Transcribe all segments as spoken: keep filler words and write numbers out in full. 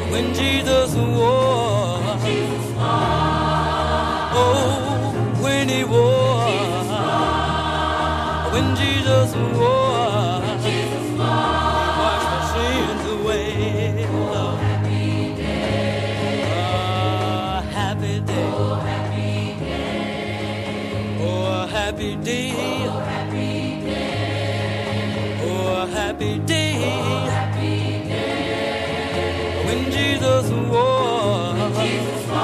when Jesus wore, oh, when he wore, when Jesus wore, he washed my sins away. Oh, happy day, oh, happy day, oh, happy day, oh, happy day, oh, happy day, oh, happy day. When Jesus wore, Jesus wore,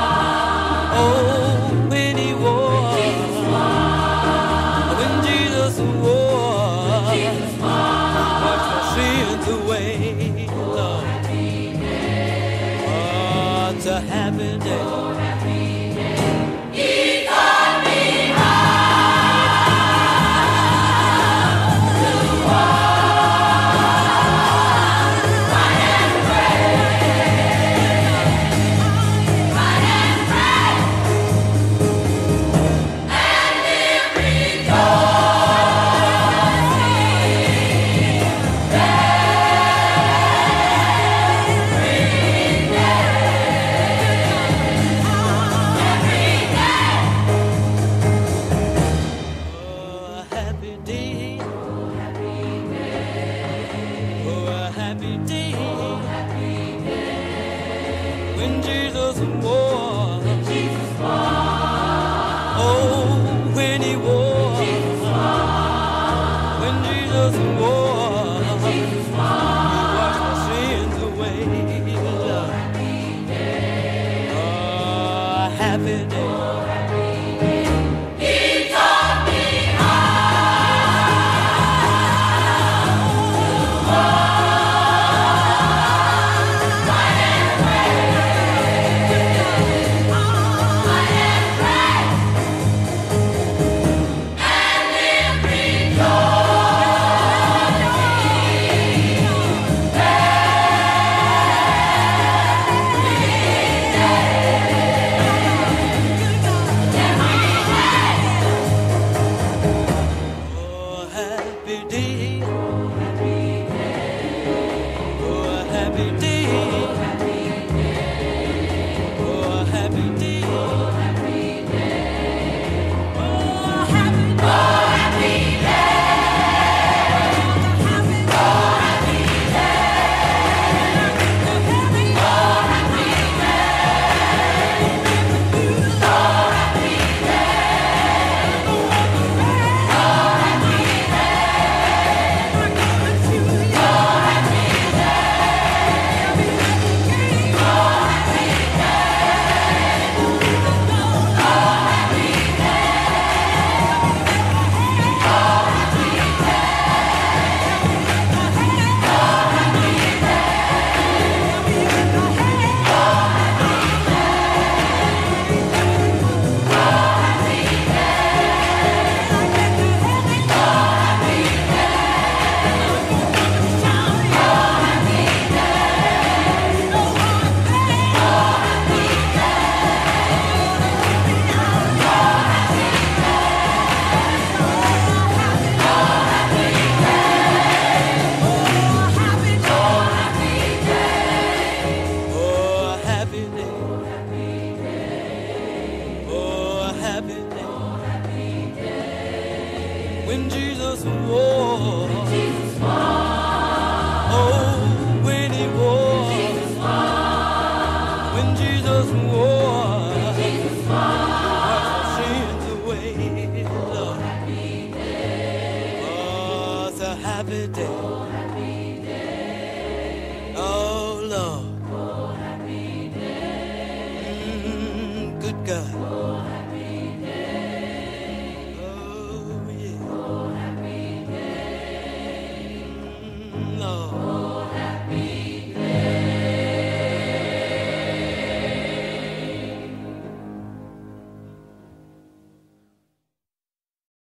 oh, when he wore, Jesus wore, when Jesus wore, Jesus wore, washed my sins away. Oh, happy day, oh, it's a happy day. Oh, happy day. He taught me how to walk. Happy day, oh, happy day, when Jesus wore, when Jesus wore, oh, when he wore, Jesus wore, when Jesus wore, Jesus wore, he washed my sins away. Oh, happy day, oh, happy day. Oh, happy day. He taught me how to walk. Happy day, oh, happy day, oh, happy day, oh, happy day, oh, happy day, oh, happy day, oh, happy day, oh, happy day, oh, happy day, when Jesus wore, when Jesus wore, oh, when he wore, Jesus wore, when Jesus wore, Jesus wore, washed my sins away. Oh, happy day, oh, it's a happy day.